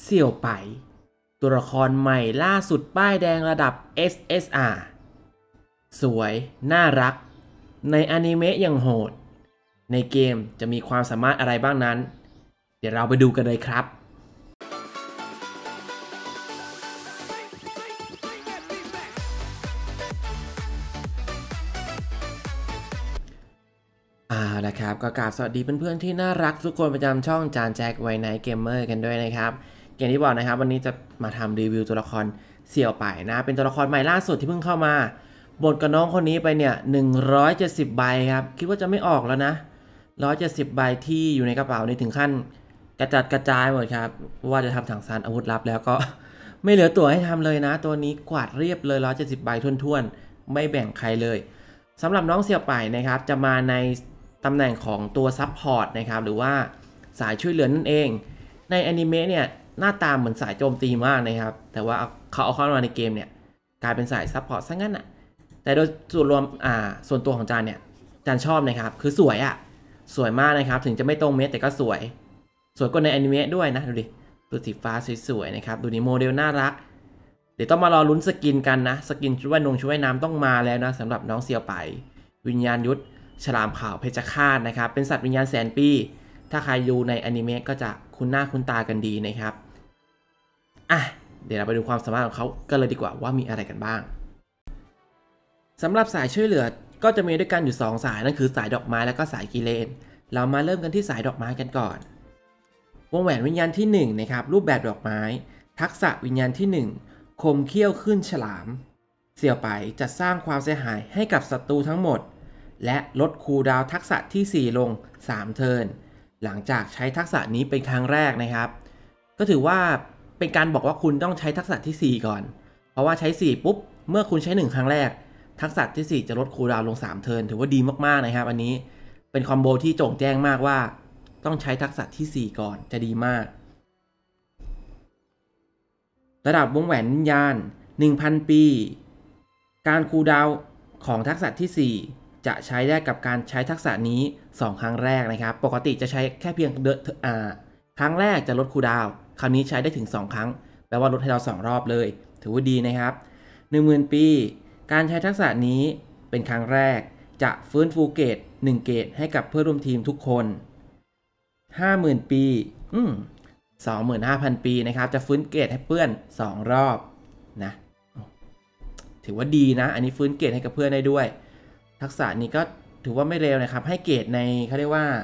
เสี่ยวไปตัวละครใหม่ล่าสุดป้ายแดงระดับ SSR สวยน่ารักในอนิเมะยังโหดในเกมจะมีความสามารถอะไรบ้างนั้นเดี๋ยวเราไปดูกันเลยครับละครับก็กราบสวัสดีเพื่อนๆที่น่ารักทุกคนประจำช่องจานแจ็คไวไนท์เกมเมอร์กันด้วยนะครับอย่างที่บอกนะครับวันนี้จะมาทำรีวิวตัวละครเสี่ยวไปนะเป็นตัวละครใหม่ล่าสุดที่เพิ่งเข้ามาบทกับน้องคนนี้ไปเนี่ย170ใบครับคิดว่าจะไม่ออกแล้วนะ170ใบที่อยู่ในกระเป๋านี่ถึงขั้นกระจัดกระจายหมดครับว่าจะทำถังซานอาวุธลับแล้วก็ ไม่เหลือตัวให้ทำเลยนะตัวนี้กวาดเรียบเลย170ใบท้วนๆไม่แบ่งใครเลยสำหรับน้องเสี่ยวไปนะครับจะมาในตำแหน่งของตัวซับพอร์ตนะครับหรือว่าสายช่วยเหลือนั่นเองในอนิเมะเนี่ยหน้าตาเหมือนสายโจมตีมากนะครับแต่ว่าเขาเอาเข้ามาในเกมเนี่ยกลายเป็นสายซับพอร์ตซะงั้นอ่ะแต่โดยส่วนรวมส่วนตัวของจานเนี่ยจานชอบนะครับคือสวยสวยมากนะครับถึงจะไม่ตรงเม็ดแต่ก็สวยกว่าในอนิเมะด้วยนะดูดิตัวสีฟ้าสวยๆนะครับดูนี่โมเดลน่ารักเดี๋ยวต้องมารอลุ้นสกินกันนะสกินชุดว่ายน้ำต้องมาแล้วนะสำหรับน้องเซียวไปวิญญาณยุทธฉลามขาวเพชฌฆาตนะครับเป็นสัตว์วิญญาณแสนปีถ้าใครดูในอนิเมะก็จะคุ้นหน้าคุ้นตากันดีนะครับเดี๋ยวเราไปดูความสามารถของเขากันเลยดีกว่าว่ามีอะไรกันบ้างสำหรับสายช่วยเหลือก็จะมีด้วยกันอยู่2สายนั่นคือสายดอกไม้และก็สายกิเลนเรามาเริ่มกันที่สายดอกไม้กันก่อนวงแหวนวิญญาณที่1นะครับรูปแบบดอกไม้ทักษะวิญญาณที่1คมเขี้ยวขึ้นฉลามเสี่ยวไปจะสร้างความเสียหายให้กับศัตรูทั้งหมดและลดคูลดาวน์ทักษะที่4ลง3เทิร์นหลังจากใช้ทักษะนี้เป็นครั้งแรกนะครับก็ถือว่าเป็นการบอกว่าคุณต้องใช้ทักษะที่4ก่อนเพราะว่าใช้4ปุ๊บเมื่อคุณใช้1ครั้งแรกทักษะที่4จะลดคูลดาวน์ลง3เทิร์นถือว่าดีมากๆนะครับอันนี้เป็นคอมโบที่โจ่งแจ้งมากว่าต้องใช้ทักษะที่4ก่อนจะดีมากระดับวงแหวนวิญญาณ 1,000 ปีการคูลดาวน์ของทักษะที่4จะใช้ได้กับการใช้ทักษะนี้2ครั้งแรกนะครับปกติจะใช้แค่เพียงครั้งแรกจะลดคูลดาวน์คราวนี้ใช้ได้ถึง2ครั้งแปลว่าลดให้เรา2รอบเลยถือว่าดีนะครับ 10,000 ปีการใช้ทักษะนี้เป็นครั้งแรกจะฟื้นฟูเกรด1เกรดให้กับเพื่อนร่วมทีมทุกคน 50,000 ปี25,000 ปีนะครับจะฟื้นเกรดให้เพื่อน2รอบนะถือว่าดีนะอันนี้ฟื้นเกรดให้กับเพื่อนได้ด้วยทักษะนี้ก็ถือว่าไม่เร็วนะครับให้เกรดในเขาเรียกว่า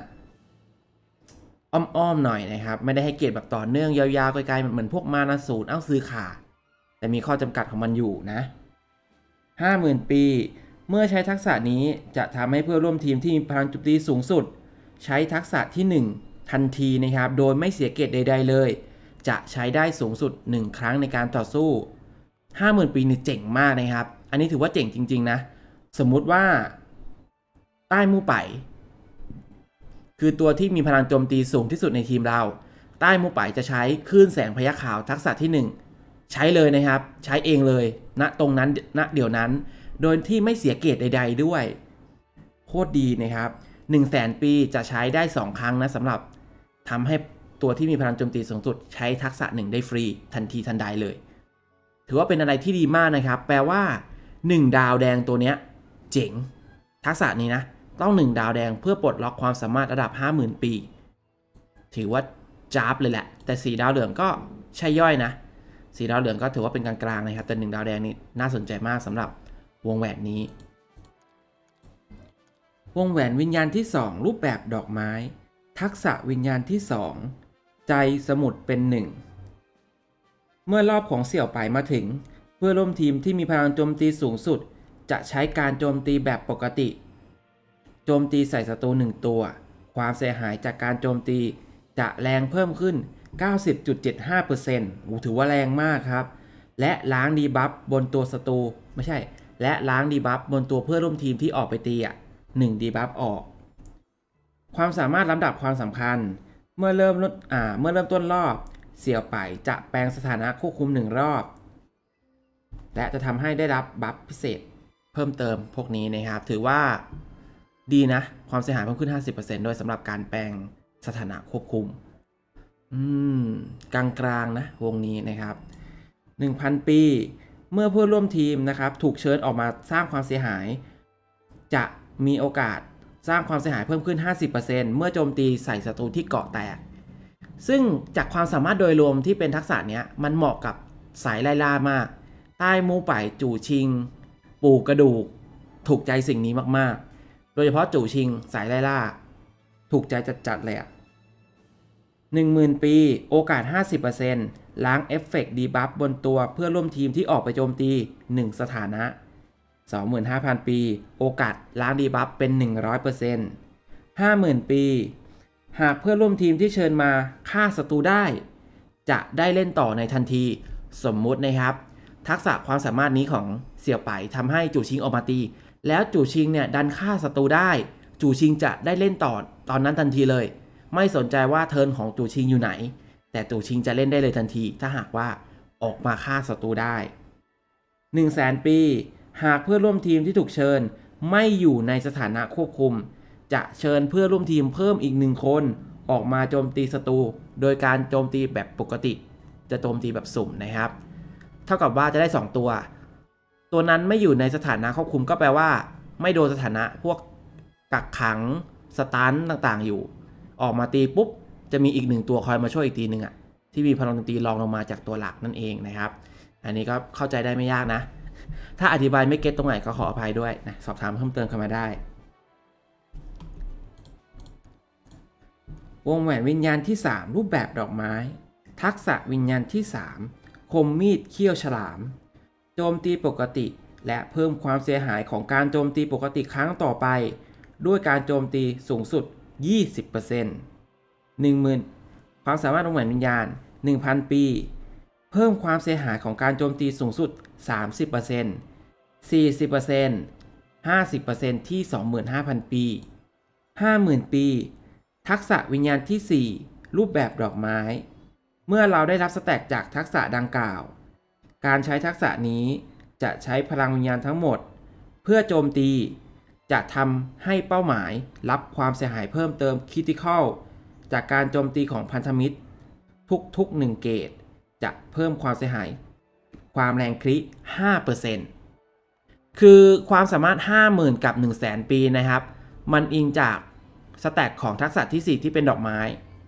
อ้อมๆหน่อยนะครับไม่ได้ให้เกรดแบบต่อเนื่องยาวๆไกลๆเหมือนพวกมานาสูตรซื้อขาแต่มีข้อจำกัดของมันอยู่นะ 50,000 ปีเมื่อใช้ทักษะนี้จะทำให้เพื่อนร่วมทีมที่มีพลังโจมตีสูงสุดใช้ทักษะที่1ทันทีนะครับโดยไม่เสียเกรดใดๆเลยจะใช้ได้สูงสุด1ครั้งในการต่อสู้ 50,000 ปีนี่เจ๋งมากนะครับอันนี้ถือว่าเจ๋งจริงๆนะสมมุติว่าใต้มู่ไปคือตัวที่มีพลังโจมตีสูงที่สุดในทีมเราใต้มู่ไปจะใช้คลื่นแสงพยัคฆ์ขาวทักษะที่1ใช้เลยนะครับใช้เองเลยณตรงนั้นณเดี๋ยวนั้นโดยที่ไม่เสียเกรดใดๆด้วยโคตรดีนะครับ100,000 ปีจะใช้ได้2ครั้งนะสำหรับทำให้ตัวที่มีพลังโจมตีสูงสุดใช้ทักษะ1ได้ฟรีทันทีทันใดเลยถือว่าเป็นอะไรที่ดีมากนะครับแปลว่า1ดาวแดงตัวเนี้ยเจ๋งทักษะนี้นะต้อง1ดาวแดงเพื่อปลดล็อกความสามารถระดับ 50,000 ปีถือว่าจ้าบเลยแหละแต่4ดาวเหลืองก็ใช่ย่อยนะ4ดาวเหลืองก็ถือว่าเป็นกลางๆนะครับแต่1ดาวแดงนี่น่าสนใจมากสำหรับวงแหวนนี้วงแหวนวิญญาณที่2รูปแบบดอกไม้ทักษะวิญญาณที่2ใจสมุทรเป็น1เมื่อรอบของเสี่ยวไปมาถึงเพื่อร่วมทีมที่มีพลังโจมตีสูงสุดจะใช้การโจมตีแบบปกติโจมตีใส่ศัตรู1ตัวความเสียหายจากการโจมตีจะแรงเพิ่มขึ้น 90.75% ถือว่าแรงมากครับและล้างดีบัฟบนตัวศัตรูไม่ใช่และล้างดีบัฟบนตัวเพื่อนร่วมทีมที่ออกไปตี1ดีบัฟออกความสามารถลำดับความสำคัญเมื่อเริ่มต้นรอบเสี่ยวไปจะแปลงสถานะควบคุม1รอบและจะทำให้ได้รับบัฟพิเศษเพิ่มเติมพวกนี้นะครับถือว่าดีนะความเสียหายเพิ่มขึ้น 50% โดยสำหรับการแปลงสถานะควบคุมอืมกลางๆนะวงนี้นะครับ 1,000 ปี เมื่อผู้ร่วมทีมนะครับถูกเชิญออกมาสร้างความเสียหายจะมีโอกาสสร้างความเสียหายเพิ่มขึ้น 50% เมื่อโจมตีใส่ศัตรูที่เกาะแตกซึ่งจากความสามารถโดยรวมที่เป็นทักษะเนี้ยมันเหมาะกับสายไล่ล่ามากใต้มูป่ายจู่ชิงปูกระดูกถูกใจสิ่งนี้มากๆโดยเฉพาะจู่ชิงสายไล่ล่าถูกใจจัดๆเลยอะ10,000 ปีโอกาส 50% ล้างเอฟเฟกต์ดีบัฟบนตัวเพื่อร่วมทีมที่ออกไปโจมตี1สถานะ 25,000 ปีโอกาสล้างดีบัฟเป็น 100% 50,000 ปีหากเพื่อนร่วมทีมที่เชิญมาฆ่าศัตรูได้จะได้เล่นต่อในทันทีสมมุตินะครับทักษะความสามารถนี้ของเสี่ยวไปทำให้จู่ชิงออกมาตีแล้วจู่ชิงเนี่ยดันฆ่าศัตรูได้จู่ชิงจะได้เล่นต่อตอนนั้นทันทีเลยไม่สนใจว่าเทิร์นของจู่ชิงอยู่ไหนแต่จู่ชิงจะเล่นได้เลยทันทีถ้าหากว่าออกมาฆ่าศัตรูได้ 100,000 ปีหากเพื่อนร่วมทีมที่ถูกเชิญไม่อยู่ในสถานะควบคุมจะเชิญเพื่อนร่วมทีมเพิ่มอีก1คนออกมาโจมตีศัตรูโดยการโจมตีแบบปกติจะโจมตีแบบสุ่มนะครับเท่ากับว่าจะได้2ตัวนั้นไม่อยู่ในสถานะควบคุมก็แปลว่าไม่โดนสถานะพวกกักขังสตันต่างๆอยู่ออกมาตีปุ๊บจะมีอีก1ตัวคอยมาช่วยอีกทีนึงที่มีพลังโจมตีรองลงมาจากตัวหลักนั่นเองนะครับอันนี้ก็เข้าใจได้ไม่ยากนะถ้าอธิบายไม่เก็ตตรงไหนก็ขออภัยด้วยนะสอบถามเพิ่มเติมเข้ามาได้วงแหวนวิญญาณที่3รูปแบบดอกไม้ทักษะวิญญาณที่3คมมีดเขี้ยวฉลามโจมตีปกติและเพิ่มความเสียหายของการโจมตีปกติครั้งต่อไปด้วยการโจมตีสูงสุด 20% 10,000 ความสามารถวงแหวนวิญญาณ 1,000 ปีเพิ่มความเสียหายของการโจมตีสูงสุด 30% 40% 50% ที่ 25,000 ปี 50,000 ปีทักษะวิญญาณที่ 4 รูปแบบดอกไม้เมื่อเราได้รับสแต็กจากทักษะดังกล่าวการใช้ทักษะนี้จะใช้พลังวิญญาณทั้งหมดเพื่อโจมตีจะทำให้เป้าหมายรับความเสียหายเพิ่มเติมคริติคอลจากการโจมตีของพันธมิตรทุกๆ1เกตจะเพิ่มความเสียหายความแรงคริ 5% คือความสามารถ 50,000 กับ 100,000 ปีนะครับมันอิงจากสแต็กของทักษะที่ 4 ที่เป็นดอกไม้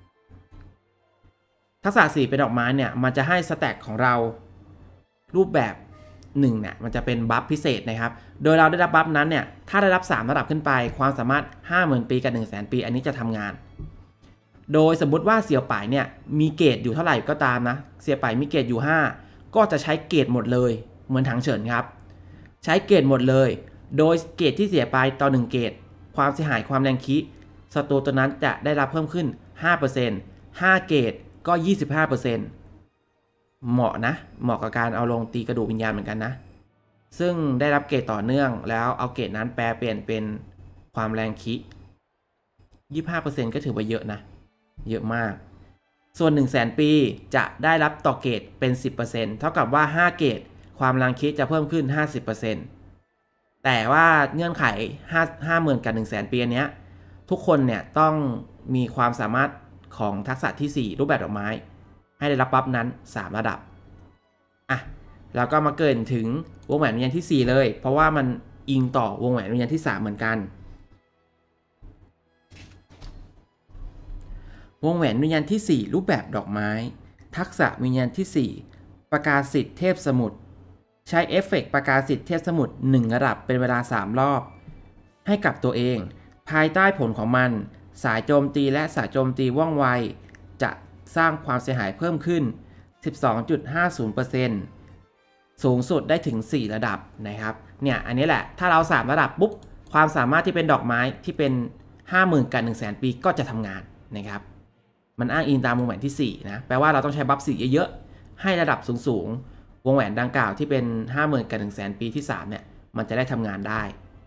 ทักษะ 4 เป็นดอกไม้เนี่ยมันจะให้สแต็กของเรารูปแบบ1เนี่ยมันจะเป็นบัฟพิเศษนะครับโดยเราได้รับบัฟนั้นเนี่ยถ้าได้รับ3ระดับขึ้นไปความสามารถ 50,000 ปีกับ 100,000 ปีอันนี้จะทำงานโดยสมมุติว่าเสี่ยวป่ายเนี่ยมีเกรดอยู่เท่าไหร่ก็ตามนะเสี่ยวป่ายมีเกรดอยู่5ก็จะใช้เกรดหมดเลยเหมือนถังเฉินครับใช้เกรดหมดเลยโดยเกรดที่เสียไปต่อ1เกรดความเสียหายความแรงคิศัตรูตัวนั้นจะได้รับเพิ่มขึ้น 5% 5เกรดก็ 25% เหมาะนะเหมาะกับการเอาลงตีกระดูกวิญญาณเหมือนกันนะซึ่งได้รับเกรดต่อเนื่องแล้วเอาเกรดนั้นแปลเปลี่ยนเป็นความแรงคิ 25% ก็ถือว่าเยอะนะเยอะมากส่วน 100,000 ปีจะได้รับต่อเกรดเป็น 10% เท่ากับว่า5เกรดความแรงคิจะเพิ่มขึ้น 50% แต่ว่าเงื่อนไข 50,000 กับ 100,000 ปีอันเนี้ยทุกคนเนี่ยต้องมีความสามารถของทักษะที่ 4 รูปแบบดอกไม้ให้ได้รับบัฟนั้น3ระดับแล้วก็มาเกินถึงวงแหวนวิญญาณที่ 4 เลยเพราะว่ามันอิงต่อวงแหวนวิญญาณที่ 3เหมือนกันวงแหวนวิญญาณที่ 4 รูปแบบดอกไม้ทักษะวิญญาณที่ 4ประกาศสิทธิ์เทพสมุทรใช้เอฟเฟกต์ประกาศสิทธิ์เทพสมุทร1ระดับเป็นเวลา3รอบให้กับตัวเองภายใต้ผลของมันสายโจมตีและสายโจมตีว่องไวจะสร้างความเสียหายเพิ่มขึ้น 12.50% สูงสุดได้ถึง4ระดับนะครับเนี่ยอันนี้แหละถ้าเรา3ระดับปุ๊บความสามารถที่เป็นดอกไม้ที่เป็น 50,000 กับ 100,000 ปีก็จะทำงานนะครับมันอ้างอิงตามวงแหวนที่4นะแปลว่าเราต้องใช้บัฟ4เยอะๆให้ระดับสูงๆวงแหวนดังกล่าวที่เป็น 50,000 กับ 100,000 ปีที่3เนี่ยมันจะได้ทำงานได้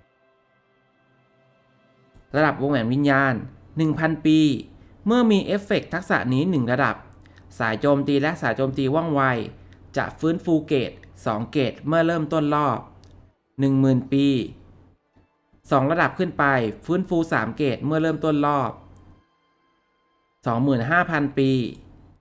ระดับวงแหวนวิญญาณ 1,000 ปีเมื่อมีเอฟเฟกต์ทักษะนี้1ระดับสายโจมตีและสายโจมตีว่องไวจะฟื้นฟูเกรด2เกรดเมื่อเริ่มต้นรอบ 10,000 ปี2ระดับขึ้นไปฟื้นฟู3เกรดเมื่อเริ่มต้นรอบ 25,000 ปี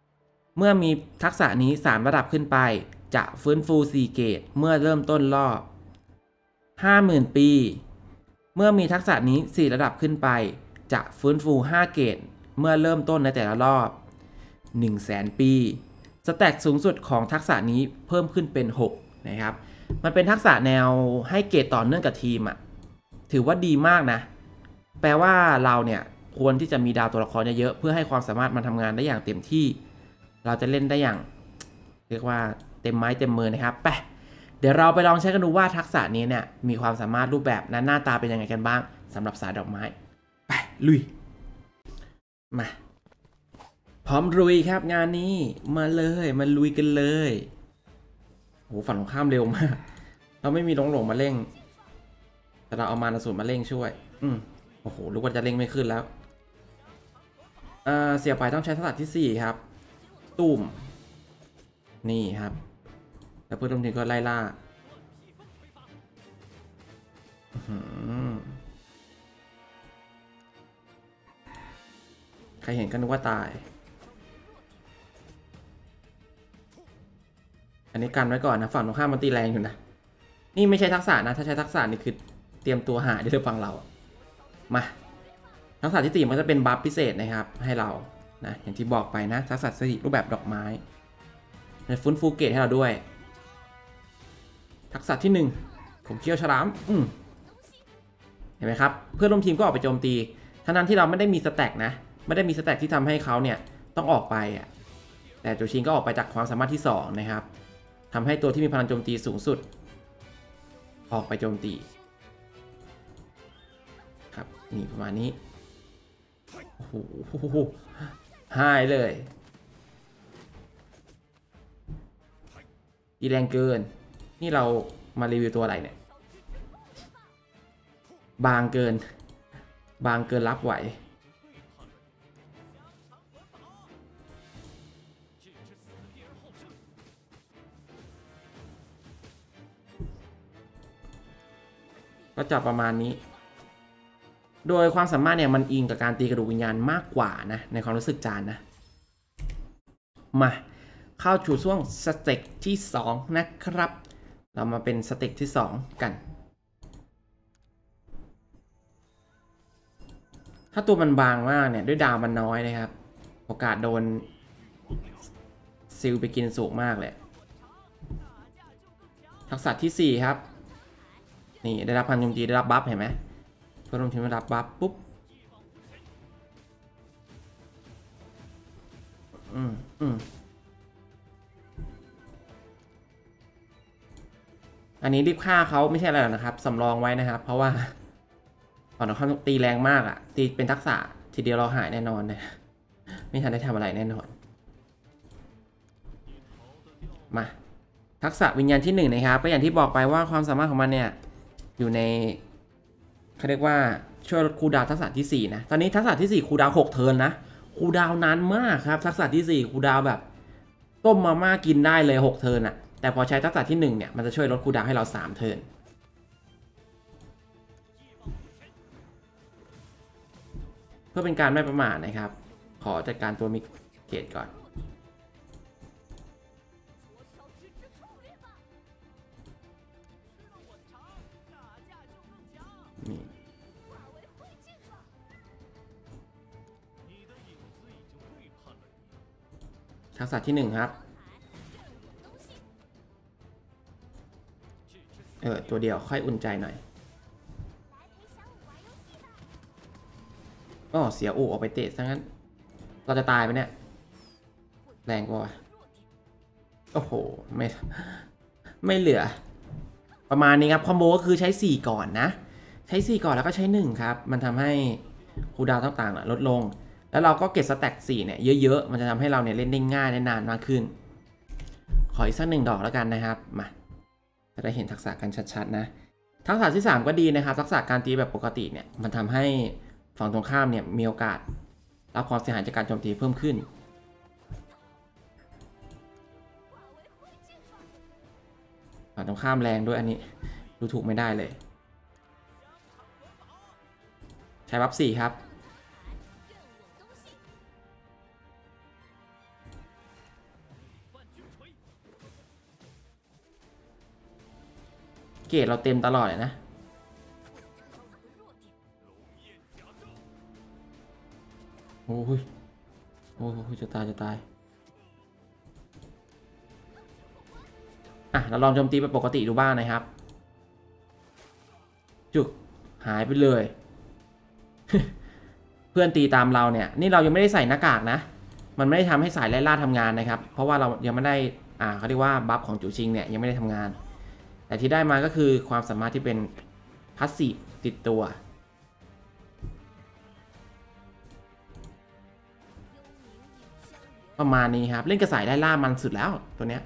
เมื่อมีทักษะนี้3ระดับขึ้นไปจะฟื้นฟู4เกรดเมื่อเริ่มต้นรอบ 50,000 ปีเมื่อมีทักษะนี้4ระดับขึ้นไปจะฟื้นฟู5เกรดเมื่อเริ่มต้นในแต่ละรอบ 100,000 ปีสแต็กสูงสุดของทักษะนี้เพิ่มขึ้นเป็น6นะครับมันเป็นทักษะแนวให้เกรดต่อเนื่องกับทีมอ่ะถือว่าดีมากนะแปลว่าเราเนี่ยควรที่จะมีดาวตัวละครเยอะๆเพื่อให้ความสามารถมันทำงานได้อย่างเต็มที่เราจะเล่นได้อย่างเรียกว่าเต็มไม้เต็มมือนะครับไปเดี๋ยวเราไปลองใช้กันดูว่าทักษะนี้เนี่ยมีความสามารถรูปแบบนั้นหน้าตาเป็นยังไงกันบ้างสำหรับสายดอกไม้ไปลุยมาพร้อมลุยครับงานนี้มาเลยมาลุยกันเลยโหฝั่งตรงข้ามเร็วมากเราไม่มีหลงมาเร่งแต่เราเอามาสูตรมาเร่งช่วยโอ้โหรู้ว่าจะเร่งไม่ขึ้นแล้วเสียไปต้องใช้ทักษะที่4ครับตุ่มนี่ครับแล้วเพื่อนร่วมทีมก็ไล่ล่าใครเห็นก็นึกว่าตายอันนี้กันไว้ก่อนนะฝั่งตรงข้ามมันตีแรงอยู่นะนี่ไม่ใช่ทักษะนะถ้าใช้ทักษะนี่คือเตรียมตัวหาได้เลยฝั่งเรามาทักษะที่4มันจะเป็นบัฟพิเศษนะครับให้เรานะอย่างที่บอกไปนะทักษะ4รูปแบบดอกไม้จะฟื้นฟูเกรดให้เราด้วยทักษะที่1ผมเคี่ยวฉลามเห็นไหมครับเพื่อนร่วมทีมก็ออกไปโจมตีทั้งนั้นที่เราไม่ได้มีสแต็กนะไม่ได้มีสแต็กที่ทำให้เขาเนี่ยต้องออกไปอ่ะแต่โจชินก็ออกไปจากความสามารถที่2นะครับทำให้ตัวที่มีพลังโจมตีสูงสุดออกไปโจมตีครับนี่ประมาณนี้โอ้โหหายเลยดีแรงเกินนี่เรามารีวิวตัวอะไรเนี่ยบางเกินรับไหวก็จะประมาณนี้โดยความสามารถเนี่ยมันอิงกับการตีกระดูกวิญญาณมากกว่านะในความรู้สึกจานนะมาเข้าสู่ช่วงสเต็กที่2นะครับเรามาเป็นสเต็กที่2กันถ้าตัวมันบางมากเนี่ยด้วยดาวมันน้อยนะครับโอกาสโดนซิลไปกินสูงมากเลยทักษะที่4ครับนี่ได้รับพันโจมตีได้รับบัฟเห็นไหมเพื่อนร่วมทีมได้รับบัฟปุ๊บอันนี้รีบฆ่าเขาไม่ใช่อะไรหรอกนะครับสำรองไว้นะครับเพราะว่าฝั่งเขาตีแรงมากอ่ะตีเป็นทักษะทีเดียวเราหายแน่นอนนะไม่ทันได้ทำอะไรแน่นอนมาทักษะวิญญาณที่1นะครับก็อย่างที่บอกไปว่าความสามารถของมันเนี่ยอยู่ในเขาเรียกว่าช่วยลดคูลดาวน์ทักษะที่4นะตอนนี้ทักษะที่4คูลดาวน์6เทิร์นนะคูลดาวน์นานมากครับทักษะที่4คูลดาวน์แบบต้มมาม่ากินได้เลย6เทิร์นอะแต่พอใช้ทักษะที่1เนี่ยมันจะช่วยลดคูลดาวน์ให้เรา3เทิร์นเพื่อเป็นการไม่ประมาทนะครับขอจัดการตัวมิเกตก่อนนี่ทักษะที่1ครับตัวเดียวค่อยอุ่นใจหน่อยเสียอูออกไปเตะซะงั้นเราจะตายไหมเนี่ยแรงกว่าโอ้โหไม่เหลือประมาณนี้ครับคอมโบก็คือใช้4ก่อนนะใช้4ก่อนแล้วก็ใช้1ครับมันทำให้คูลดาวน์ต่างๆลดลงแล้วเราก็เก็บสแต็ก4เนี่ยเยอะๆมันจะทำให้เราเนี่ยเล่นได้ง่ายได้นานมากขึ้นขออีกสัก1ดอกแล้วกันนะครับมาจะได้เห็นทักษะกันชัดๆนะทักษะที่3ก็ดีนะครับทักษะการตีแบบปกติเนี่ยมันทำให้ฝั่งตรงข้ามเนี่ยมีโอกาสรับความเสียหายจากการโจมตีเพิ่มขึ้นฝั่งตรงข้ามแรงด้วยอันนี้ดูถูกไม่ได้เลยใช้บัฟ4ครับเกรดเราเต็มตลอดเลยนะโอ้ยโอ้ยจะตายเราลองโจมตีไปปกติดูบ้างนะครับจุกหายไปเลย เพื่อนตีตามเราเนี่ยนี่เรายังไม่ได้ใส่หน้ากากนะมันไม่ได้ทำให้สายไล่ล่าทำงานนะครับเพราะว่าเรายังไม่ได้เขาเรียกว่าบัฟของจูชิงเนี่ยยังไม่ได้ทำงานแต่ที่ได้มาก็คือความสามารถที่เป็นพาสซีฟติดตัวประมาณนี้ครับเล่นกระสายไล่ล่ามันสุดแล้วตัวเนี้ย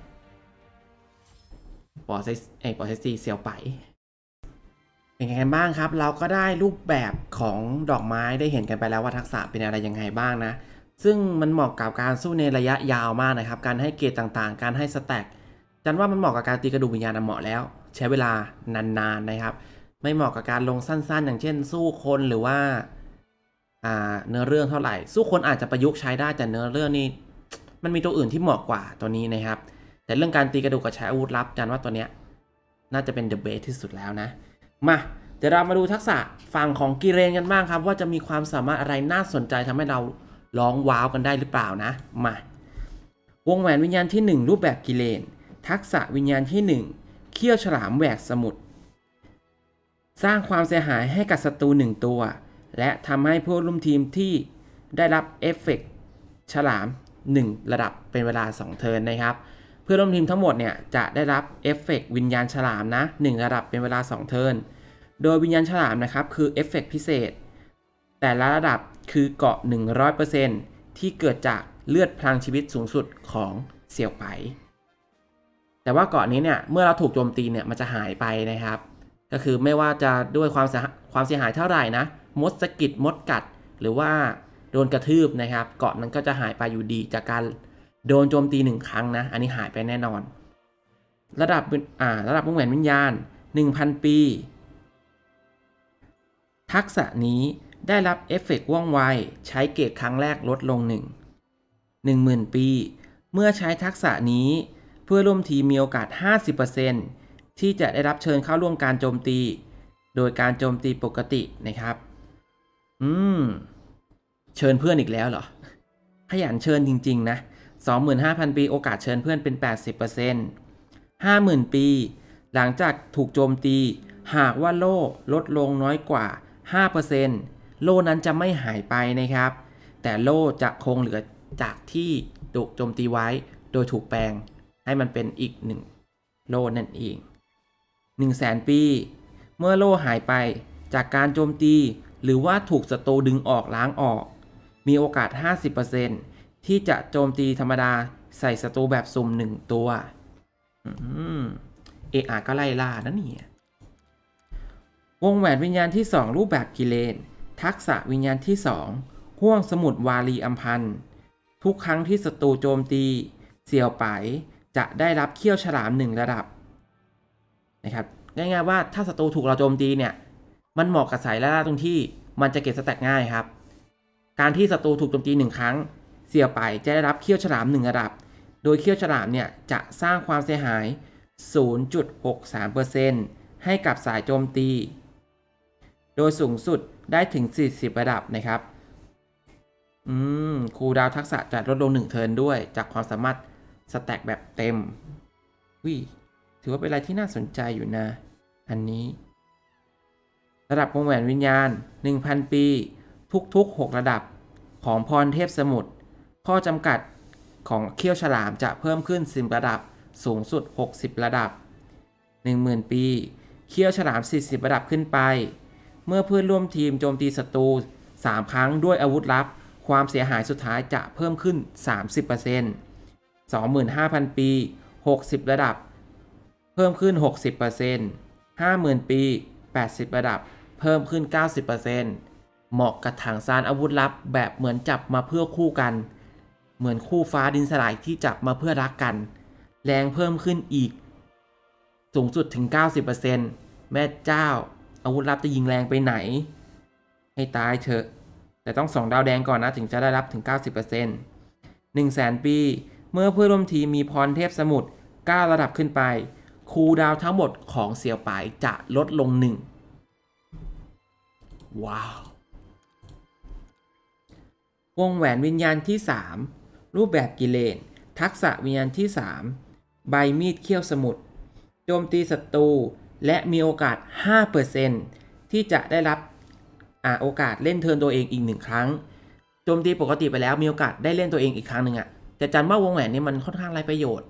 ปอเซซีเซียวไปเป็นไงบ้างครับเราก็ได้รูปแบบของดอกไม้ได้เห็นกันไปแล้วว่าทักษะเป็นอะไรยังไงบ้างนะซึ่งมันเหมาะกับการสู้ในระยะยาวมากนะครับการให้เกรดต่างๆการให้สแต็กจันว่ามันเหมาะกับการตีกระดูกวิญญาณเหมาะแล้วใช้เวลานานๆนะครับไม่เหมาะกับการลงสั้นๆอย่างเช่นสู้คนหรือว่าเนื้อเรื่องเท่าไหร่สู้คนอาจจะประยุกต์ใช้ได้แต่เนื้อเรื่องนี่มันมีตัวอื่นที่เหมาะกว่าตัวนี้นะครับแต่เรื่องการตีกระดูกกับใช้อาวุธลับจันว่าตัวเนี้ยน่าจะเป็นเดอะเบสที่สุดแล้วนะมาเดี๋ยวเรามาดูทักษะฝั่งของกิเรนกันบ้างครับว่าจะมีความสามารถอะไรน่าสนใจทำให้เราร้องว้าวกันได้หรือเปล่านะมาวงแหวนวิญญาณที่1รูปแบบกิเลนทักษะวิญญาณที่1เขี้ยวฉลามแหวกสมุทรสร้างความเสียหายให้กับศัตรู1ตัวและทำให้ผู้ร่วมทีมที่ได้รับเอฟเฟกต์ฉลาม1ระดับเป็นเวลา2เทิร์นนะครับเพื่อนร่วมทีมทั้งหมดเนี่ยจะได้รับเอฟเฟกต์วิญญาณฉลามนะ1ระดับเป็นเวลา2เทิร์นโดยวิญญาณฉลามนะครับคือเอฟเฟกต์พิเศษแต่ละระดับคือเกาะ 100% ที่เกิดจากเลือดพลังชีวิตสูงสุดของเสี่ยวไปแต่ว่าเกาะนี้เนี่ยเมื่อเราถูกโจมตีเนี่ยมันจะหายไปนะครับก็คือไม่ว่าจะด้วยความเสียหายเท่าไหร่นะมดสะกิดมดกัดหรือว่าโดนกระทืบนะครับเกาะนั้นก็จะหายไปอยู่ดีจากการโดนโจมตี1ครั้งนะอันนี้หายไปแน่นอนระดับวงแหวนวิญญาณ 1,000 ปีทักษะนี้ได้รับเอฟเฟกต์ว่องไวใช้เกรดครั้งแรกลดลง 10,000 ปีเมื่อใช้ทักษะนี้เพื่อร่วมทีมมีโอกาส 50% ที่จะได้รับเชิญเข้าร่วมการโจมตีโดยการโจมตีปกตินะครับเชิญเพื่อนอีกแล้วเหรอขยันเชิญจริงๆนะ 25,000 ปีโอกาสเชิญเพื่อนเป็น 80% 50,000 ปีหลังจากถูกโจมตีหากว่าโล่ลดลงน้อยกว่า 5% โล่นั้นจะไม่หายไปนะครับแต่โล่จะคงเหลือจากที่ถูกโจมตีไว้โดยถูกแปลงให้มันเป็นอีก1โล่นั่นเอง 100,000 ปีเมื่อโล่หายไปจากการโจมตีหรือว่าถูกศัตรูดึงออกล้างออกมีโอกาส 50% ที่จะโจมตีธรรมดาใส่ศัตรูแบบสุ่ม1ตัวก็ไล่ล่านะเนี่ยวงแหวนวิญญาณที่2รูปแบบกิเลนทักษะวิญญาณที่2ห้วงสมุดวาลีอัมพันธ์ทุกครั้งที่ศัตรูโจมตีเสี่ยวไปจะได้รับเขี้ยวฉลาม1ระดับนะครับง่ายๆว่าถ้าศัตรูถูกเราโจมตีเนี่ยมันเหมาะกับสายล่าตรงที่มันจะเก็บสแต็กง่ายครับการที่ศัตรูถูกโจมตี1ครั้งเสี่ยวไปจะได้รับเขี้ยวฉลาม1ระดับโดยเขี้ยวฉลามเนี่ยจะสร้างความเสียหาย 0.63% ให้กับสายโจมตีโดยสูงสุดได้ถึง40ระดับนะครับคูลดาวน์ทักษะจะลดลง1เทิร์นด้วยจากความสามารถสแต็กแบบเต็มถือว่าเป็นอะไรที่น่าสนใจอยู่นะอันนี้ระดับวงแหวนวิญญาณ 1,000 ปีทุกๆ6ระดับของพรเทพสมุทรข้อจำกัดของเขี้ยวฉลามจะเพิ่มขึ้น10ระดับสูงสุด60ระดับ 10,000 ปีเขี้ยวฉลาม40ระดับขึ้นไปเมื่อเพื่อนร่วมทีมโจมตีศัตรู3ครั้งด้วยอาวุธลับความเสียหายสุดท้ายจะเพิ่มขึ้น 30% 25,000 ปี60ระดับเพิ่มขึ้น 60% 50,000 ปี80ระดับเพิ่มขึ้น 90% เหมาะกับถังซานอาวุธลับแบบเหมือนจับมาเพื่อคู่กันเหมือนคู่ฟ้าดินสลายที่จับมาเพื่อรักกันแรงเพิ่มขึ้นอีกสูงสุดถึง 90% แม่เจ้าอาวุธลับจะยิงแรงไปไหนให้ตายเถอะแต่ต้อง2ดาวแดงก่อนนะถึงจะได้รับถึง 90% 100,000 ปีเมื่อเพื่อนร่วมทีมมีพรเทพสมุทร9ระดับขึ้นไปคูลดาวน์ทั้งหมดของเสี่ยวไปจะลดลง1ว้าววงแหวนวิญญาณที่3รูปแบบกิเลนทักษะวิญญาณที่3ใบมีดเขี้ยวสมุทรโจมตีศัตรูและมีโอกาส 5% ที่จะได้รับโอกาสเล่นเทิร์นตัวเองอีก1ครั้งโจมตีปกติไปแล้วมีโอกาสได้เล่นตัวเองอีกครั้งหนึ่งแต่จันว่าวงแหวนนี้มันค่อนข้างไร้ประโยชน์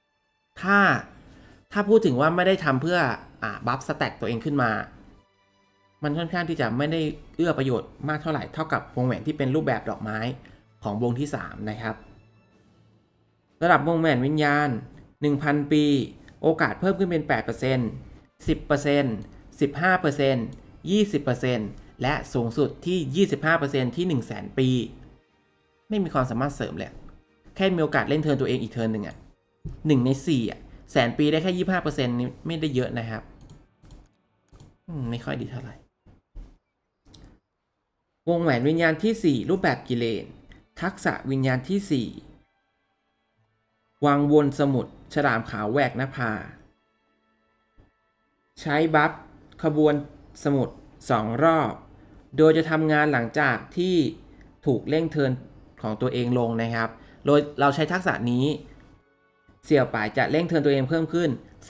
ถ้าพูดถึงว่าไม่ได้ทำเพื่อบัฟสแต็กตัวเองขึ้นมามันค่อนข้างที่จะไม่ได้เอื้อประโยชน์มากเท่าไหร่เท่ากับวงแหวนที่เป็นรูปแบบดอกไม้ของวงที่3นะครับระดับวงแหวนวิญญาณ 1,000 ปีโอกาสเพิ่มขึ้นเป็น 8% 10% 15% 20% และสูงสุดที่ 25% ที่ 100,000 ปีไม่มีความสามารถเสริมเลยแค่มีโอกาสเล่นเทิร์นตัวเองอีกเทิร์นหนึ่ง1 ใน 4แสนปีได้แค่ 25% นี่ไม่ได้เยอะนะครับไม่ค่อยดีเท่าไหร่วงแหวนวิญญาณที่4รูปแบบกิเลนทักษะวิญญาณที่4วางวนสมุดฉลามขาวแหวกหน้าผาใช้บัฟขบวนสมุด2 รอบโดยจะทำงานหลังจากที่ถูกเร่งเทิร์นของตัวเองลงนะครับโดยเราใช้ทักษะนี้เสี่ยวป่ายจะเร่งเทิร์นตัวเองเพิ่มขึ้น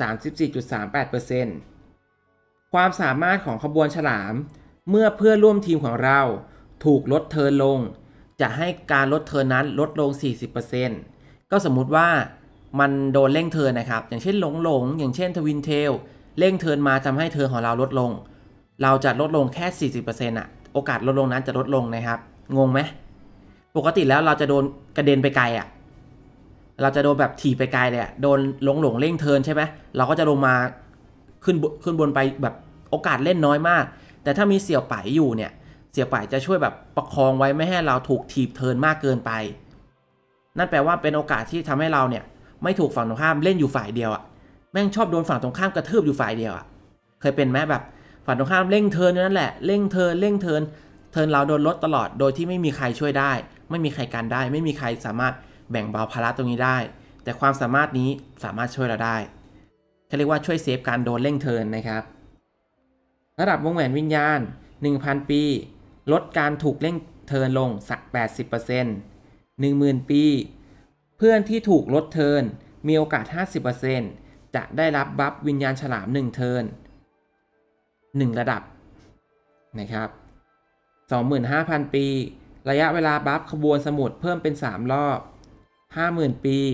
34.38% ความสามารถของขบวนฉลามเมื่อเพื่อนร่วมทีมของเราถูกลดเทิร์นลงจะให้การลดเทิร์นนั้นลดลง 40% ก็สมมุติว่ามันโดนเร่งเทิร์นนะครับอย่างเช่นหลงอย่างเช่นทวินเทลเร่งเทิร์นมาทำให้เทิร์นของเราลดลงเราจะลดลงแค่ 40% โอกาสลดลงนั้นจะลดลงนะครับงงไหมปกติแล้วเราจะโดนกระเด็นไปไกลเราจะโดนแบบถีบไปไกลเลยโดนหลงเร่งเทิร์นใช่ไหมเราก็จะลงมาขึ้นบนไปแบบโอกาสเล่นน้อยมากแต่ถ้ามีเสี่ยวป่ายอยู่เนี่ยเสี่ยวป่ายจะช่วยแบบประคองไว้ไม่ให้เราถูกถีบเทิร์นมากเกินไปนั่นแปลว่าเป็นโอกาสที่ทำให้เราเนี่ยไม่ถูกฝั่งตรงข้ามเล่นอยู่ฝ่ายเดียวแม่งชอบโดนฝั่งตรงข้ามกระทืบอยู่ฝ่ายเดียวเคยเป็นไหมแบบฝั่งตรงข้ามเร่งเทิร์นนั่นแหละเร่งเทิร์นเราโดนลดตลอดโดยที่ไม่มีใครช่วยได้ไม่มีใครกันได้ไม่มีใครสามารถแบ่งเบาภาระตรงนี้ได้แต่ความสามารถนี้สามารถช่วยเราได้เขาเรียกว่าช่วยเซฟการโดนเร่งเทิร์นนะครับระดับวงแหวนวิญญาณ 1,000 ปีลดการถูกเร่งเทิร์นลงสัก 80% 10,000 ปีเพื่อนที่ถูกลดเทิร์นมีโอกาส 50% จะได้รับบัฟวิญญาณฉลาม1เทิร์น1ระดับนะครับ 25,000 ปีระยะเวลาบัฟขบวนสมุดเพิ่มเป็น3รอบ 50,000 ปี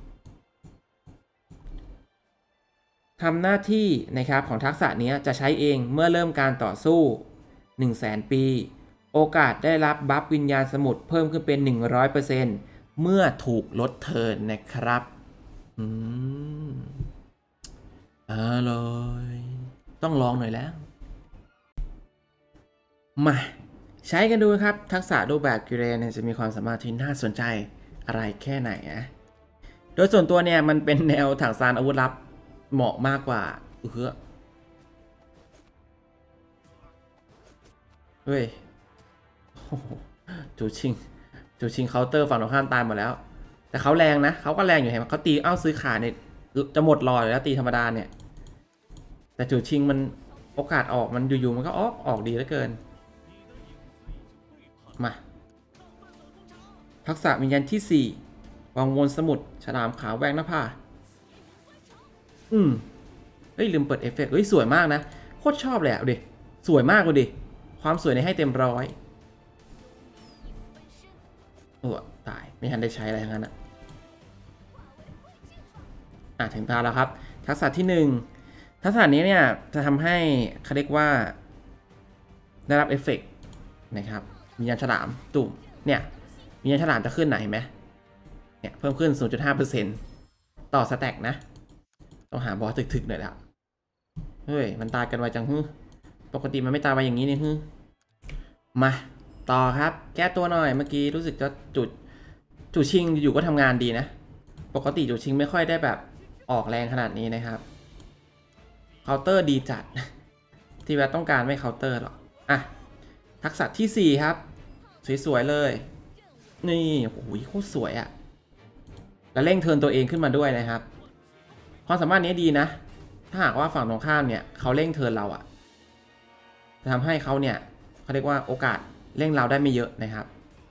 ทำหน้าที่นะครับของทักษะนี้จะใช้เองเมื่อเริ่มการต่อสู้ 100,000 ปีโอกาสได้รับบัฟวิญญาณสมุดเพิ่มขึ้นเป็น 100% เมื่อถูกลดเทิร์นนะครับอร่อยต้องลองหน่อยแล้วมาใช้กันดูครับทักษะรูปแบบกิเลนจะมีความสามารถที่น่าสนใจอะไรแค่ไหนโดยส่วนตัวเนี่ยมันเป็นแนวถังซานอาวุธลับเหมาะมากกว่าเฮ้ยจูชิงเคาน์เตอร์ฝั่งตรงข้ามตายหมดแล้วแต่เขาแรงนะเขาก็แรงอยู่เห็นไหมเขาตีซื้อขาเนี่ยจะหมดรออยู่แล้วตีธรรมดาเนี่ยแต่จูชิงมันโอกาสออกมันอยู่ๆมันก็ออกดีเหลือเกินมาทักษะวิญญาณที่4วางวนสมุดฉลามขาวแหวกหน้าผาเฮ้ยลืมเปิดเอฟเฟกต์เฮ้ยสวยมากนะโคตรชอบเลยดิสวยมากเลยดิความสวยในให้เต็มร้อยโอ้ตายไม่ทันได้ใช้อะไรทั้งนั้นถึงตาแล้วครับทักษะที่1ทักษะนี้เนี่ยจะทำให้เขาเรียกว่าได้รับเอฟเฟกต์นะครับวิญญาณฉลามตุ่มเนี่ยวิญญาณฉลามจะขึ้นไหนเห็นไหมเนี่ยเพิ่มขึ้น 0.5% ต่อสแต็กนะต้องหาบอสถึกๆหน่อยละเฮ้ยมันตายกันไวจังปกติมันไม่ตายไวอย่างนี้นี่มาต่อครับแก้ตัวหน่อยเมื่อกี้รู้สึกจะจูชิงอยู่ก็ทำงานดีนะปกติจูชิงไม่ค่อยได้แบบออกแรงขนาดนี้นะครับเคาน์เตอร์ดีจัดที่แวะต้องการไม่เคาน์เตอร์หรอกทักษะที่4ครับสวยๆเลยนี่โอ้โหโคตรสวยแล้วเร่งเทิร์นตัวเองขึ้นมาด้วยนะครับความสามารถนี้ดีนะถ้าหากว่าฝั่งตรงข้ามเนี่ยเขาเร่งเทิร์นเราอะจะทำให้เขาเนี่ยเขาเรียกว่าโอกาสเร่งเราได้ไม่เยอะนะครับ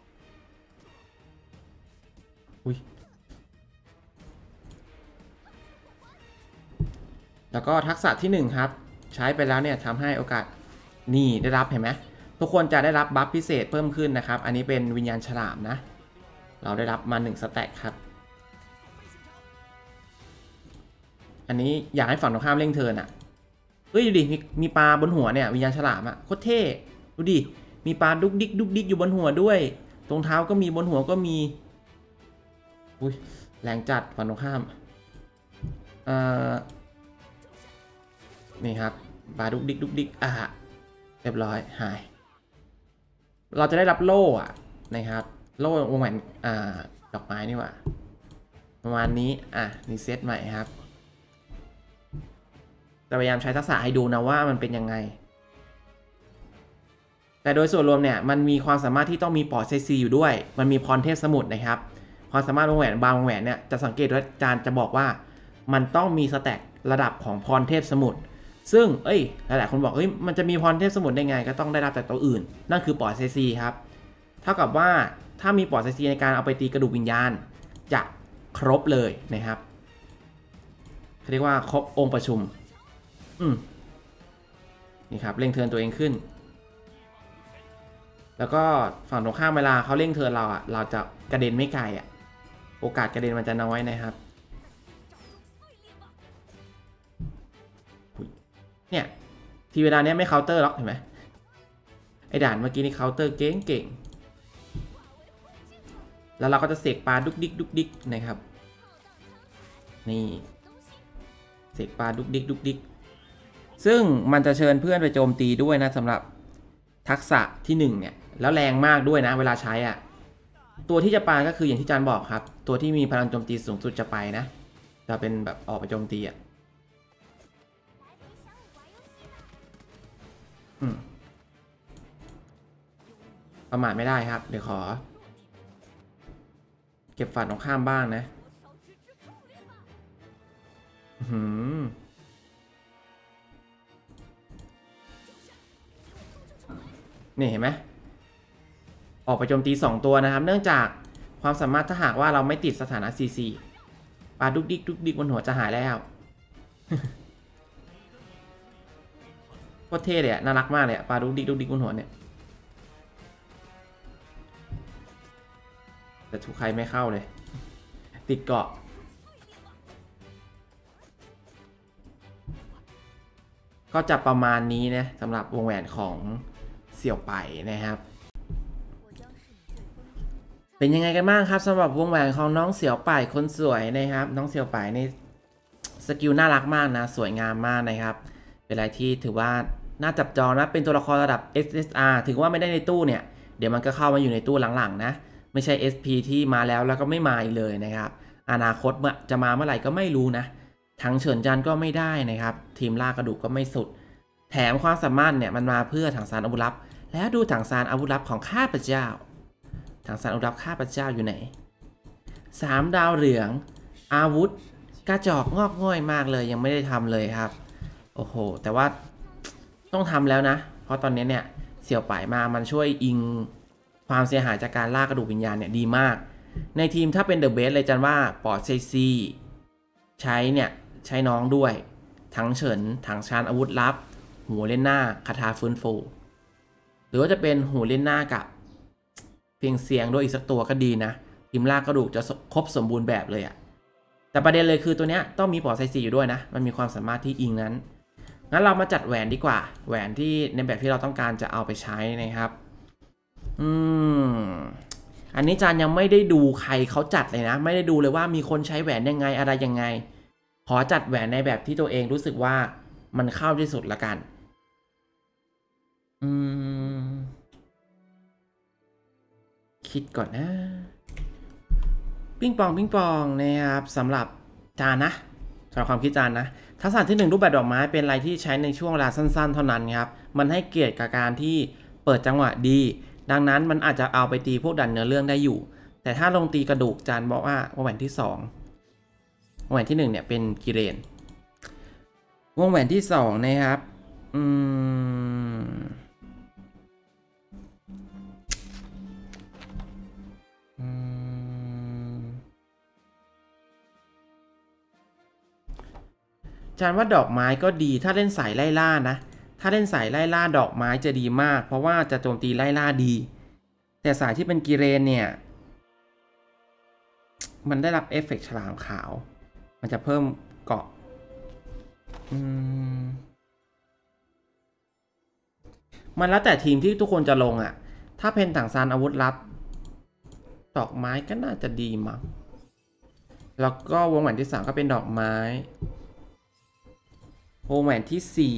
แล้วก็ทักษะที่1ครับใช้ไปแล้วเนี่ยทำให้โอกาสนี่ได้รับเห็นไหมทุกคนจะได้รับบัฟพิเศษเพิ่มขึ้นนะครับอันนี้เป็นวิญญาณฉลามนะเราได้รับมา1สแต็กครับอันนี้อยากให้ฝั่งตรงข้ามเร่งเทิร์นอ่ะเฮ้ยดูดิมีปลาบนหัวเนี่ยวิญญาณฉลามอ่ะโคตรเท่ดูดิมีปลาดุกดิกดุกดิกอยู่บนหัวด้วยตรงเท้าก็มีบนหัวก็มีอุ้ยแรงจัดฝั่งตรงข้ามนี่ครับปลาดุกดิกดุกดิกเรียบร้อยหายเราจะได้รับโล่อะนะครับโล่วงแหวนดอกไม้นี่ว่าประมาณนี้นี่เซตใหม่ครับจะพยายามใช้ทักษะให้ดูนะว่ามันเป็นยังไงแต่โดยส่วนรวมเนี่ยมันมีความสามารถที่ต้องมีปอดไซซีอยู่ด้วยมันมีพรเทพสมุทรนะครับความสามารถวงแหวนบางวงแหวนเนี่ยจะสังเกตว่าอาจารย์จะบอกว่ามันต้องมีสแต็กระดับของพรเทพสมุทรซึ่งหลายๆคนบอกมันจะมีพรเทพสมุทรได้ไงก็ต้องได้รับจากตัวอื่นนั่นคือปอดไซซีครับเท่ากับว่าถ้ามีปอดไซซีในการเอาไปตีกระดูกวิญญาณจะครบเลยนะครับเรียกว่าครบองค์ประชุมนี่ครับเร่งเทิร์นตัวเองขึ้นแล้วก็ฝั่งตรงข้ามเวลาเขาเร่งเทิร์นเราจะกระเด็นไม่ไกลโอกาสกระเด็นมันจะน้อยนะครับเนี่ยทีเวลาเนี้ยไม่เคาน์เตอร์หรอกเห็นไหมไอ้ด่านเมื่อกี้นี่เคาน์เตอร์เก่งแล้วเราก็จะเสกปลาดุกดิกดุกดิกนะครับนี่เสกปลาดุกดิกดุกดิกซึ่งมันจะเชิญเพื่อนไปโจมตีด้วยนะสำหรับทักษะที่1เนี่ยแล้วแรงมากด้วยนะเวลาใช้ตัวที่จะปาก็คืออย่างที่อาจารย์บอกครับตัวที่มีพลังโจมตีสูงสุดจะไปนะจะเป็นแบบออกไปโจมตีประมาทไม่ได้ครับเดี๋ยวขอเก็บฝันของข้ามบ้างนะนี่เห็นไหมออกไปโจมตี2ตัวนะครับเนื่องจากความสามารถถ้าหากว่าเราไม่ติดสถานะ CC ปลาดุกดิกดุกดิกบนหัวจะหายแล้วโคตรเท่เลยน่ารักมากเลยปลาดุกดิกดุกดิกบนหัวเนี่ยแต่ถูกใครไม่เข้าเลยติดเกาะก็จะประมาณนี้นะสำหรับวงแหวนของเสี่ยวไปนะครับเป็นยังไงกันบ้างครับสำหรับวงแหวนของน้องเสี่ยวไปคนสวยนะครับน้องเสี่ยวไปนี่สกิลน่ารักมากนะสวยงามมากนะครับเป็นอะไรที่ถือว่าน่าจับจองนะเป็นตัวละครระดับ SSR ถึงว่าไม่ได้ในตู้เนี่ยเดี๋ยวมันก็เข้ามาอยู่ในตู้หลังๆนะไม่ใช่ SP ที่มาแล้วก็ไม่มาอีกเลยนะครับอนาคตจะมาเมื่อไหร่ก็ไม่รู้นะทั้งเฉินจันก็ไม่ได้นะครับทีมล่ากระดูกก็ไม่สุดแถมความสามารถเนี่ยมันมาเพื่อถังซานอาวุธลับแล้วดูถังซานอาวุธลับของข้าพเจ้าถังซานอาวุธลับข้าพเจ้าอยู่ไหน3 ดาวเหลืองอาวุธกระจอกงอกง่อยมากเลยยังไม่ได้ทำเลยครับโอ้โหแต่ว่าต้องทำแล้วนะเพราะตอนนี้เนี่ยเสี่ยวป่ายมามันช่วยอิงความเสียหายจากการล่ากระดูกวิญญาณเนี่ยดีมากในทีมถ้าเป็นเดอะเบสเลยจันว่าปอดไซซีใช้น้องด้วยทั้งเฉินถังชานอาวุธลับหูเล่นหน้าคาถาฟื้นฟูหรือว่าจะเป็นหูเล่นหน้ากับเพียงเสียงด้วยอีกสักตัวก็ดีนะทีมล่ากระดูกจะครบสมบูรณ์แบบเลยแต่ประเด็นเลยคือตัวเนี้ยต้องมีปอดไซซีอยู่ด้วยนะมันมีความสามารถที่อิงนั้นงั้นเรามาจัดแหวนดีกว่าแหวนที่ในแบบที่เราต้องการจะเอาไปใช้นะครับอันนี้จานยังไม่ได้ดูใครเขาจัดเลยนะไม่ได้ดูเลยว่ามีคนใช้แหวนยังไงอะไรยังไงขอจัดแหวนในแบบที่ตัวเองรู้สึกว่ามันเข้าที่สุดละกันคิดก่อนนะปิ้งปองนะครับสำหรับจานนะสำหรับความคิดจานนะทักษะที่1รูปแบบดอกไม้เป็นอะไรที่ใช้ในช่วงเวลาสั้นๆเท่านั้นครับมันให้เกียรติกับการที่เปิดจังหวะดีดังนั้นมันอาจจะเอาไปตีพวกดันเนื้อเรื่องได้อยู่แต่ถ้าลงตีกระดูกจานบอกว่าวงแหวนที่2วงแหวนที่1เนี่ยเป็นกิเรนวงแหวนที่สองนะครับจานว่าดอกไม้ก็ดีถ้าเล่นสายไล่ล่านะถ้าเล่นสายไล่ล่าดอกไม้จะดีมากเพราะว่าจะโจมตีไล่ล่าดีแต่สายที่เป็นกิเรนเนี่ยมันได้รับเอฟเฟกต์ฉลามขาวมันจะเพิ่มเกาะมันแล้วแต่ทีมที่ทุกคนจะลงอ่ะถ้าเพนถังซานอาวุธลับดอกไม้ก็น่าจะดีมั้งแล้วก็วงแหวนที่3ก็เป็นดอกไม้วงแหวนที่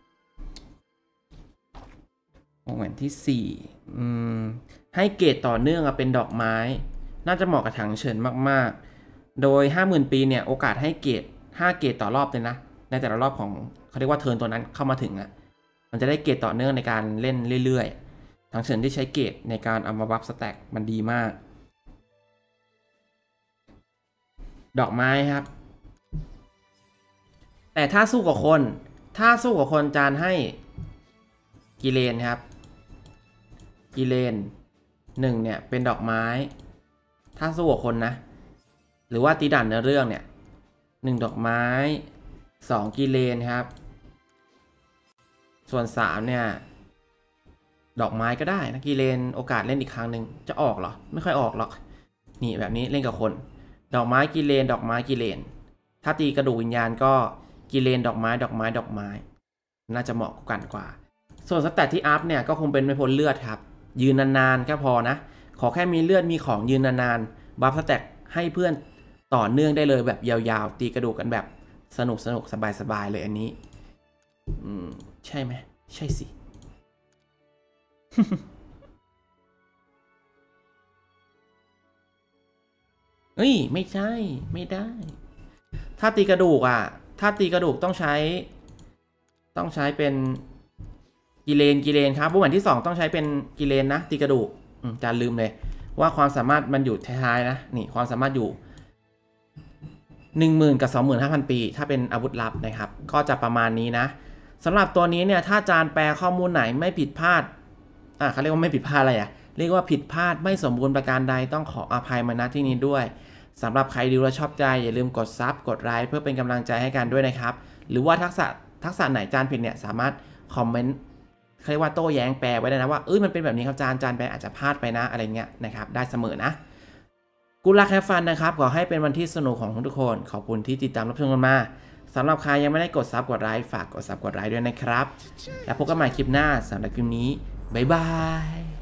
4วงแหวนที่4ให้เกรดต่อเนื่องเป็นดอกไม้น่าจะเหมาะกับถังเฉินมากๆโดย 50,000 ปีเนี่ยโอกาสให้เกรด5เกรดต่อรอบเลยนะในแต่ละรอบของเขาเรียกว่าเทิร์นตัวนั้นเข้ามาถึงอ่ะมันจะได้เกรดต่อเนื่องในการเล่นเรื่อยๆถังเฉินที่ใช้เกรดในการเอามาบัฟสแต็กมันดีมากดอกไม้ครับแต่ถ้าสู้กับคนจานให้กิเลนครับกิเลน1เนี่ยเป็นดอกไม้ถ้าสู้กับคนนะหรือว่าตีดันในเรื่องเนี่ย1ดอกไม้2กิเลนครับส่วน3เนี่ยดอกไม้ก็ได้นะกิเลนโอกาสเล่นอีกครั้งหนึ่งจะออกเหรอไม่ค่อยออกหรอกนี่แบบนี้เล่นกับคนดอกไม้กิเลนดอกไม้กิเลนถ้าตีกระดูกวิญญาณก็กิเลนดอกไม้น่าจะเหมาะกันกว่าส่วนสแตทที่อัพเนี่ยก็คงเป็นไม่พ้นเลือดครับยืนนานๆแค่พอนะขอแค่มีเลือดมีของยืนนานๆบัฟสแต็กให้เพื่อนต่อเนื่องได้เลยแบบยาวๆตีกระดูกกันแบบสนุกสบายๆเลยอันนี้ใช่ไหมใช่สิ เฮ้ยไม่ใช่ไม่ได้ถ้าตีกระดูกต้องใช้เป็นกิเลนครับวงแหวนที่2ต้องใช้เป็นกิเลนนะตีกระดูกจานลืมเลยว่าความสามารถมันอยู่ท้ายๆนะนี่ความสามารถอยู่ 10,000 กับ 25,000 ปีถ้าเป็นอาวุธลับนะครับก็จะประมาณนี้นะสำหรับตัวนี้เนี่ยถ้าจานแปลข้อมูลไหนไม่ผิดพลาดเขาเรียกว่าไม่ผิดพลาดอะไรเรียกว่าผิดพลาดไม่สมบูรณ์ประการใดต้องขออภัยมาณที่นี้ด้วยสำหรับใครดูและชอบใจอย่าลืมกดซับกดไลค์เพื่อเป็นกำลังใจให้กันด้วยนะครับหรือว่าทักษะไหนจานผิดเนี่ยสามารถคอมเมนต์เรียกว่าโต้แย้งแปลไว้ได้นะว่ามันเป็นแบบนี้ครับจานแปลอาจจะพลาดไปนะอะไรเงี้ยนะครับได้เสมอนะกูรักแฮฟฟันนะครับขอให้เป็นวันที่สนุกของทุกคนขอบคุณที่ติดตามรับชมกันมาสำหรับใครยังไม่ได้กดซับกดไลค์ฝากกดซับกดไลค์ด้วยนะครับแล้วพบกันใหม่คลิปหน้าสำหรับคลิปนี้บ๊ายบาย